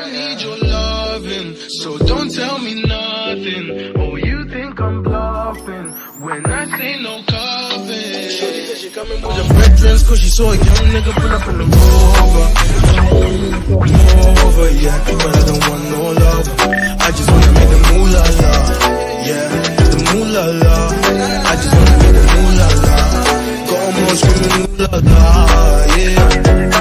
I need your loving, so don't tell me nothing. Oh, you think I'm bluffing when I say no coffin. Shorty said she coming with her friends, cause she saw a young nigga pull up in the Rover. Over, yeah, but I don't want no love. I just wanna make the moolah la, yeah, the moolah la. I just wanna make the moolah la. Go on, screaming moolah la, yeah.